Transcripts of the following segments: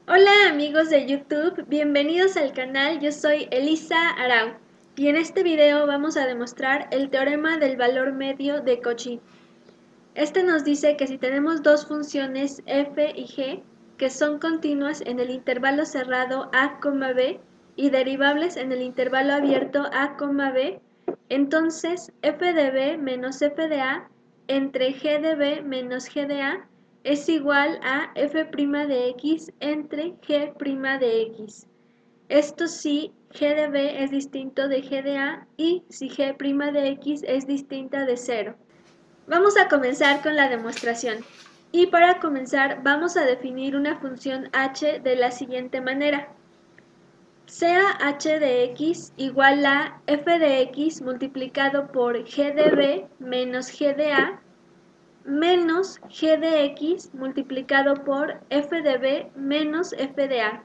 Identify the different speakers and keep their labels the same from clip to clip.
Speaker 1: Hola amigos de YouTube, bienvenidos al canal, yo soy Elisa Arau y en este video vamos a demostrar el teorema del valor medio de Cauchy. Este nos dice que si tenemos dos funciones f y g que son continuas en el intervalo cerrado a, b y derivables en el intervalo abierto a, b, entonces f de b menos f de a entre g de b menos g de a es igual a f' de x entre g' de x. Esto si g de b es distinto de g de a y si g' de x es distinta de 0. Vamos a comenzar con la demostración. Y para comenzar vamos a definir una función h de la siguiente manera. Sea h de x igual a f de x multiplicado por g de b menos g de a menos g de x multiplicado por f de b menos f de a.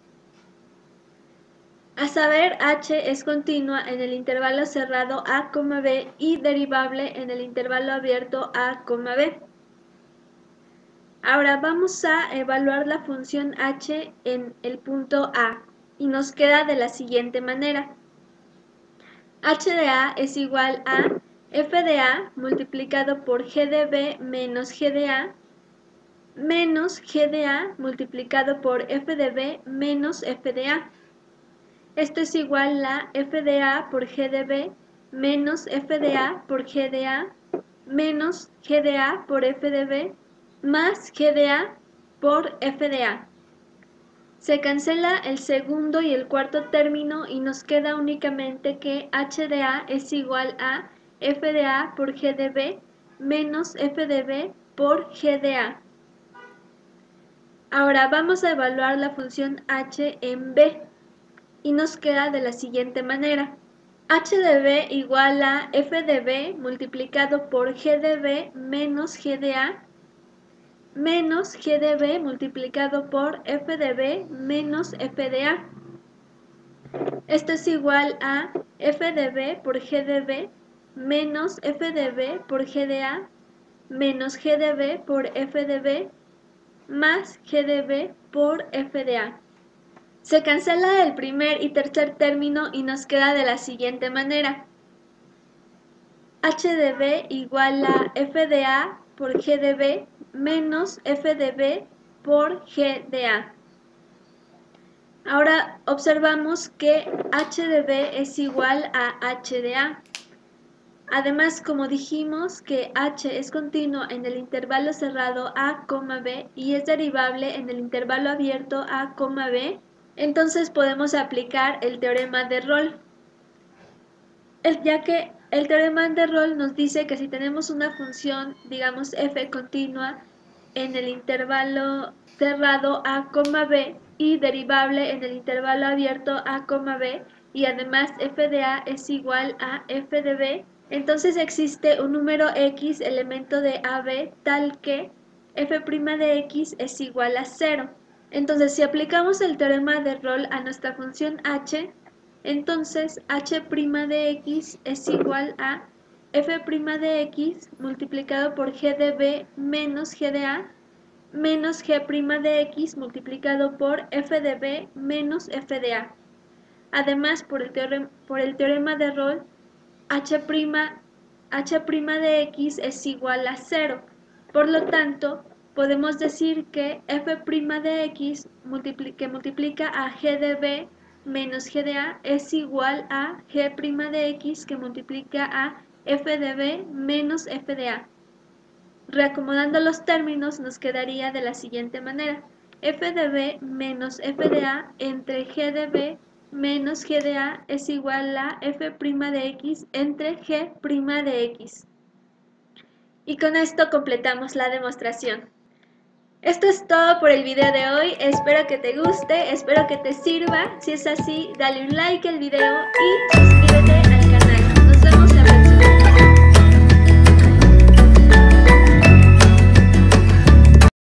Speaker 1: A saber, h es continua en el intervalo cerrado a, b y derivable en el intervalo abierto a, b. Ahora vamos a evaluar la función h en el punto A y nos queda de la siguiente manera. H de A es igual a f de A multiplicado por g de B menos g de A menos g de A multiplicado por f de B menos f de A. Esto es igual a f de A por g de B menos f de A por g de A menos g de A por f de B más g de A por f de A. Se cancela el segundo y el cuarto término y nos queda únicamente que h de A es igual a f de A por g de B menos f de B por g de A. Ahora vamos a evaluar la función h en B y nos queda de la siguiente manera. H de B igual a f de B multiplicado por g de B menos g de A menos g de b multiplicado por f de b menos f de a. Esto es igual a f de b por g de b menos f de b por g de a menos g de b por f de b más g de b por f de a. Se cancela el primer y tercer término y nos queda de la siguiente manera. H de b igual a f de a por g de b menos f de b por g de a. Ahora observamos que h de b es igual a h de a. Además, como dijimos que h es continuo en el intervalo cerrado a, b y es derivable en el intervalo abierto a, b, entonces podemos aplicar el teorema de Rolle. Ya que el teorema de Rolle nos dice que si tenemos una función, digamos f continua, en el intervalo cerrado a, b y derivable en el intervalo abierto a, b y además f de a es igual a f de b, entonces existe un número x elemento de AB tal que f' de x es igual a 0. Entonces si aplicamos el teorema de Rolle a nuestra función h, entonces h' de x es igual a f' de x multiplicado por g de b menos g de a menos g' de x multiplicado por f de b menos f de a. Además, por el teorema de Rolle, h' de x es igual a 0. Por lo tanto, podemos decir que f' de x que multiplica a g de b menos g de a es igual a g' de x que multiplica a f de b menos f de a. Reacomodando los términos nos quedaría de la siguiente manera. F de b menos f de a entre g de b menos g de a es igual a f' de x entre g' de x. Y con esto completamos la demostración. Esto es todo por el video de hoy, espero que te guste, espero que te sirva. Si es así, dale un like al video y suscríbete al